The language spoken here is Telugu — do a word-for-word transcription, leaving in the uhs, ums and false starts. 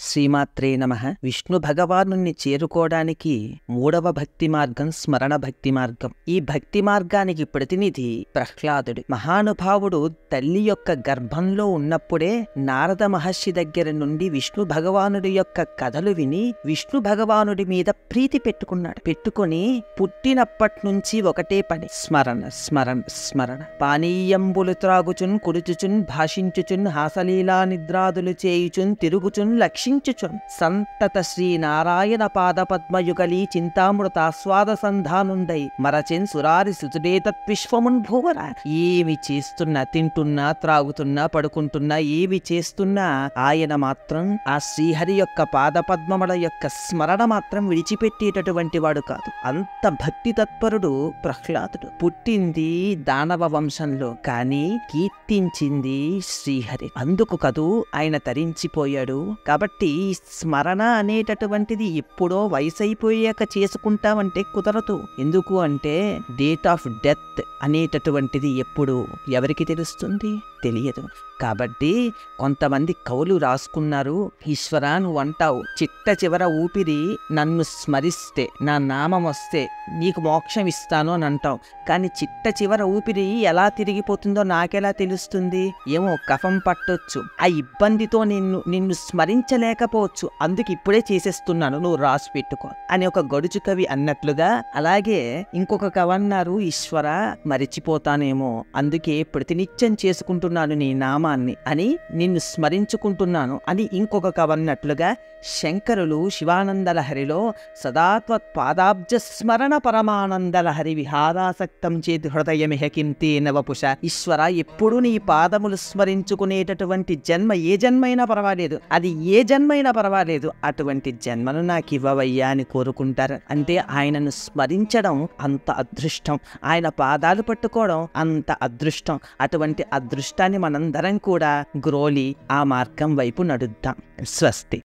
శ్రీమాత్రే నమః. విష్ణు భగవానుణ్ణి చేరుకోవడానికి మూడవ భక్తి మార్గం స్మరణ భక్తి మార్గం. ఈ భక్తి మార్గానికి ప్రతినిధి ప్రహ్లాదుడు. మహానుభావుడు తల్లి యొక్క గర్భంలో ఉన్నప్పుడే నారద మహర్షి దగ్గర నుండి విష్ణు భగవానుడి యొక్క కథలు విని విష్ణు భగవానుడి మీద ప్రీతి పెట్టుకున్నాడు. పెట్టుకుని పుట్టినప్పటి నుంచి ఒకటే పని, స్మరణ స్మరణ స్మరణ. పానీయంబులు త్రాగుచున్ కుడుచుచున్ భాషించుచున్ హాసలీలా నిద్రాదులు చేయుచున్ తిరుగుచున్ లక్షించుచున్ సంతత శ్రీ నారాయణ పాద పద్మయుగలి చింతామృతాస్వాద సంధానుండై మరచెన్ సురారి సుతుడేతత్విశ్వమున్ భూవరా. ఏమి చేస్తున్నా, తింటున్నా, త్రాగుతున్నా, పడుకుంటున్నా, ఏమి చేస్తున్నా ఆయన మాత్రం ఆ శ్రీహరి యొక్క పాద పద్మముల యొక్క స్మరణ మాత్రం విడిచిపెట్టేటటువంటి వాడు కాదు. అంత భక్తి తత్పరుడు ప్రహ్లాదుడు. పుట్టింది దానవ వంశంలో, కానీ కీర్తించింది శ్రీహరి. అందుకు కదూ ఆయన తరించిపోయాడు. కాబట్టి స్మరణ అనేటటువంటిది ఎప్పుడో వయసు అయిపోయాక చేసుకుంటామంటే కుదరదు. ఎందుకు అంటే డేట్ ఆఫ్ డెత్ అనేటటువంటిది ఎప్పుడు ఎవరికి తెలుస్తుంది? తెలియదు. కాబట్టి కొంతమంది కవులు రాసుకున్నారు, ఈశ్వరా నువ్వు అంటావు చిట్ట చివర ఊపిరి నన్ను స్మరిస్తే, నా నామం వస్తే నీకు మోక్షం ఇస్తాను అని అంటావు. కానీ చిట్ట చివర ఊపిరి ఎలా తిరిగిపోతుందో నాకెలా తెలుస్తుంది? ఏమో కఫం పట్టొచ్చు, ఆ ఇబ్బందితో నిన్ను నిన్ను స్మరించలేకపోవచ్చు, అందుకు ఇప్పుడే చేసేస్తున్నాను, నువ్వు రాసి పెట్టుకో అని ఒక గడుచు కవి అన్నట్లుగా, అలాగే ఇంకొక కవి అన్నారు, ఈశ్వర మరిచిపోతానేమో అందుకే ప్రతినిత్యం చేసుకుంటున్నాను నీ నామాన్ని అని, నిన్ను స్మరించుకుంటున్నాను అని ఇంకొక కవి అన్నట్లుగా, శంకరులు శివానందలహరిలో సదాత్వత్ పాదాబ్జ స్మరణ పరమానందలహరి విహారాసక్తం చేతి హృదయమిహ కింతే నవపుష. ఈశ్వర ఎప్పుడు నీ పాదములు స్మరించుకునేటటువంటి జన్మ ఏ జన్మైనా పర్వాలేదు, అది ఏ జన్మైనా పర్వాలేదు, అటువంటి జన్మను నాకు ఇవ్వవయ్యా అని కోరుకుంటారు. అంటే ఆయనను స్మరించడం అంత అదృష్టం, ఆయన పాదాలు పట్టుకోవడం అంత అదృష్టం. అటువంటి అదృష్టాన్ని మనందరం కూడా గ్రోలి ఆ మార్గం వైపు నడుద్దాం. స్వస్తి.